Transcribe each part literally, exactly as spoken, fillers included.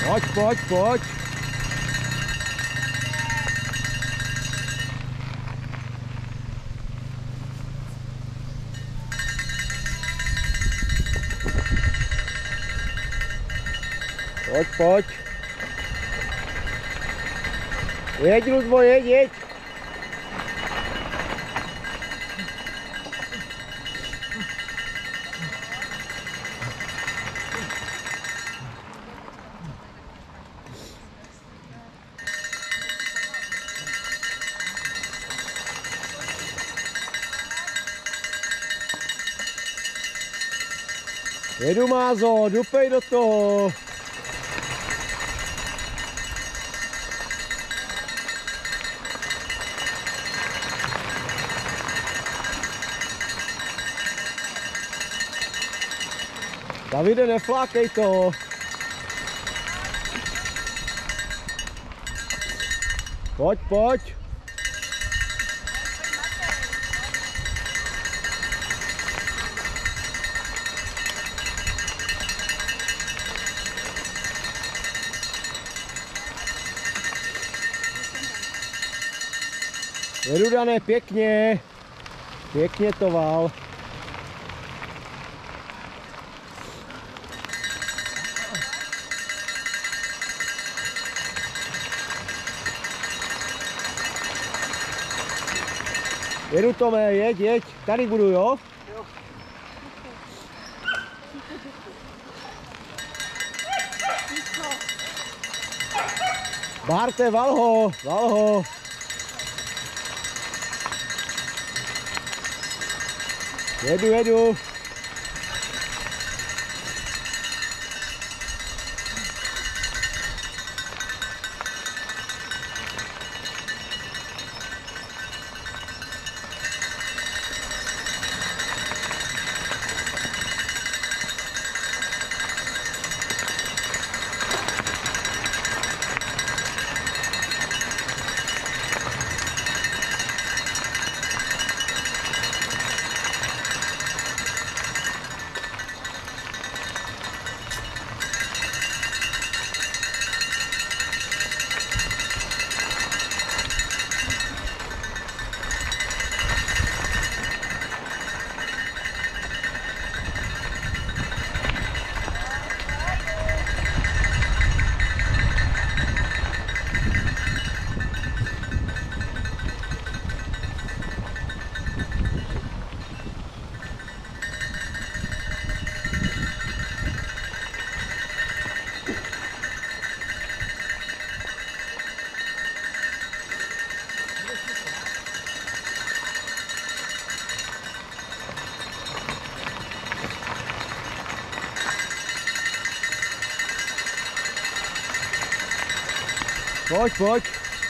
Pojď, pojď, pojď. Pojď, pojď. Jeď, Ludvo, jeď, jeď. Jedu, Mázo, dupej do toho. Davide, neflákej to. Pojď, pojď. Jedu, Dané, pěkně. Pěkně to val. Jedu, Tome, jeď, jeď. Tady budu, jo? Jo. Barte, val ho, val ho. Jedu, jedu. Pojď, pojď.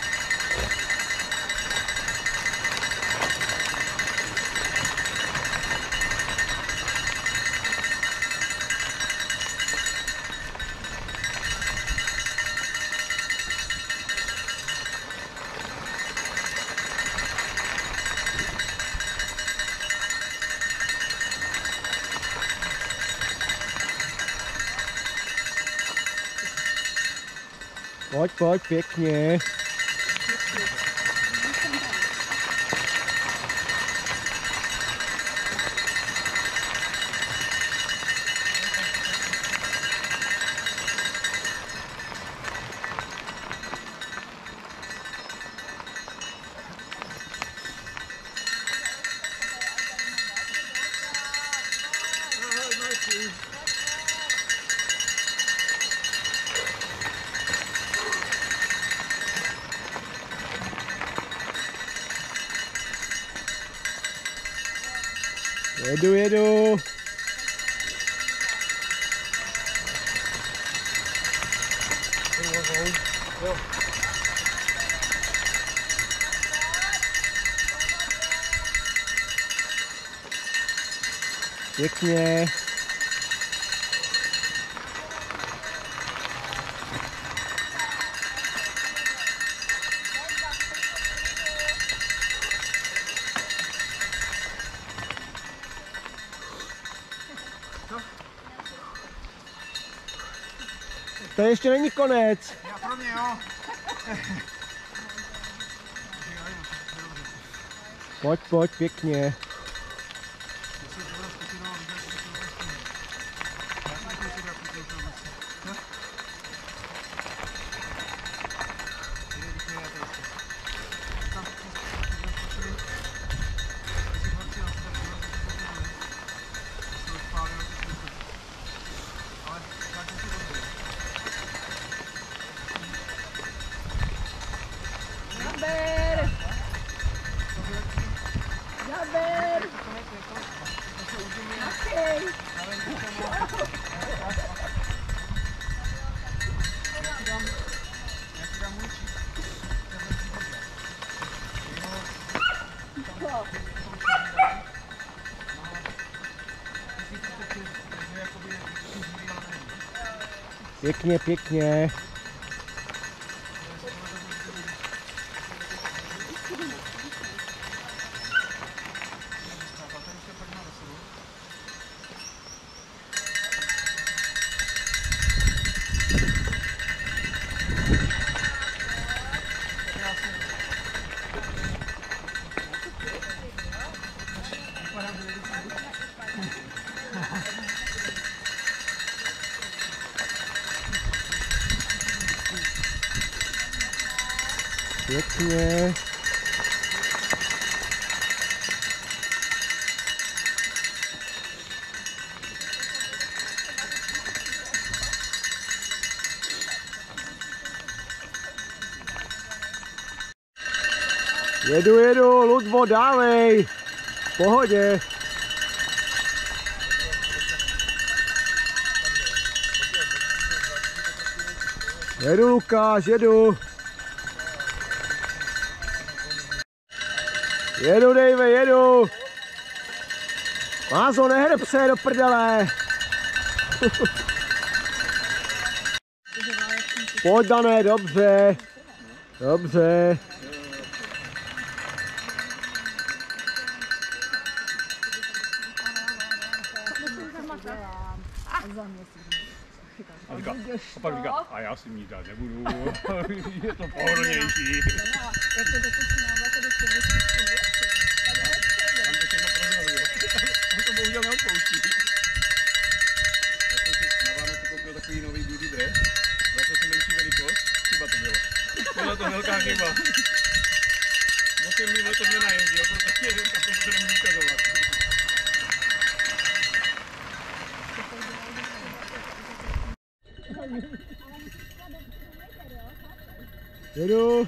Pojď, pojď, pěkně. Jedu, jedu. Pěkně. To ještě není konec. Já pro mě, jo. Pojď, pojď, pěkně. Jaber! Jaber! Okej! Pěkně, pěkně. Pěkně. Jedu, jedu, Ludvo, dávej. V pohodě. Jedu, Lukáš, jedu. Jedu, Dave, jedu. Mázo, nehreb se do prdele. Pojď, Dané, dobře. Dobře. A, říká, a pak říká, a já si mít dát nebudu, je to pohodlnější. On to všechno prozrazuje, on to bohužel neodpouští. Já jsem si na Vánoce koupil takový nový beauty dress, zase si menší velikost, chyba to byla. Byla to velká chyba. Musím mít letos nenajezdil, protože tam to se nemůžu ukazovat. Jedu.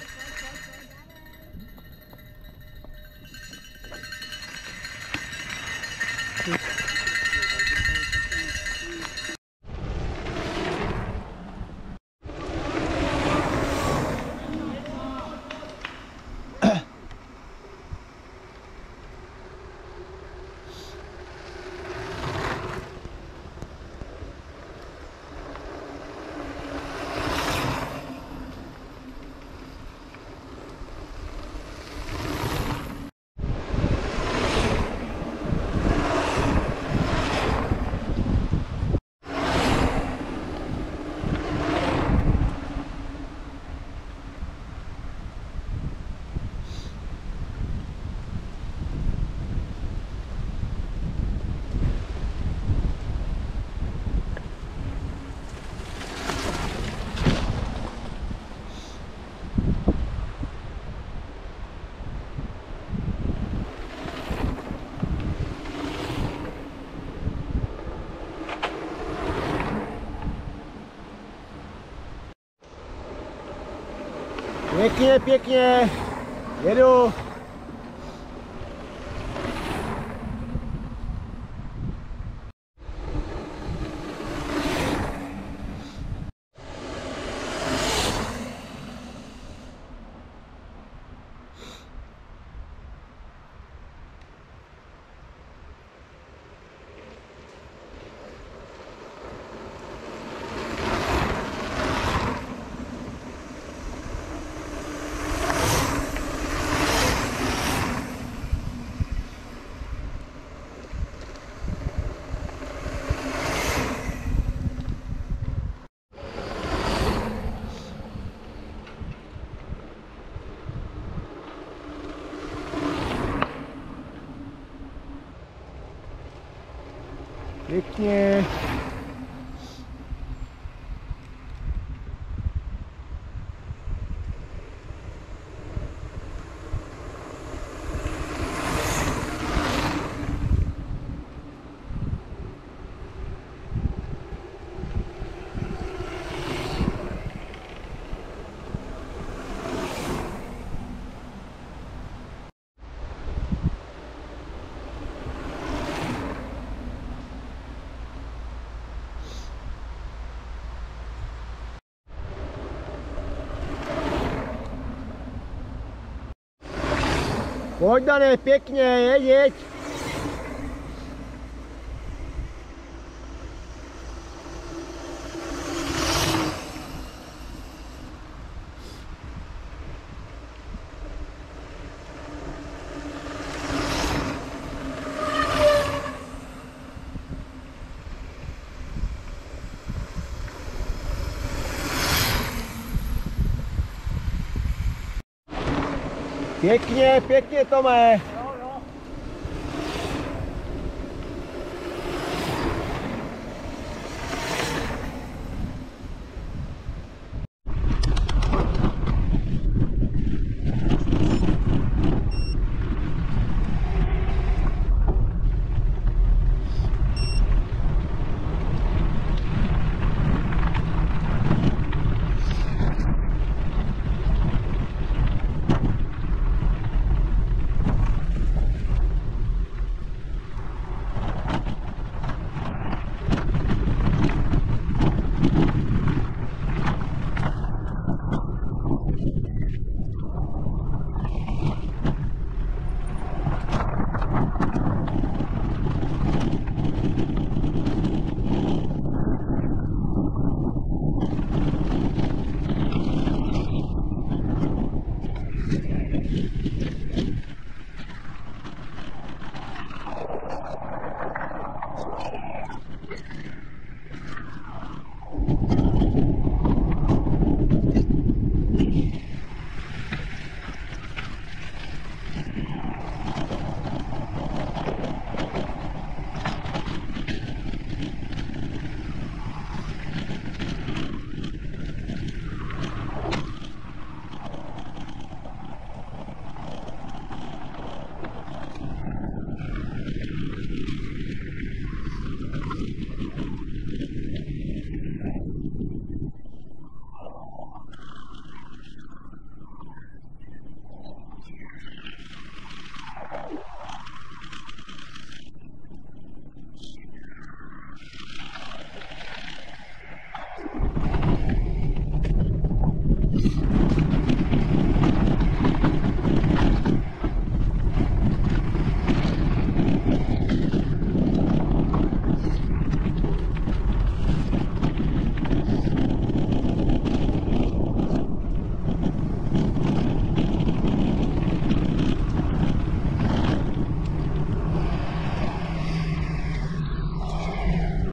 Pěkně, pěkně. Jedu. Pojď, Dané, pěkně, jeď, jeď. Pěkně, pěkně, Tome.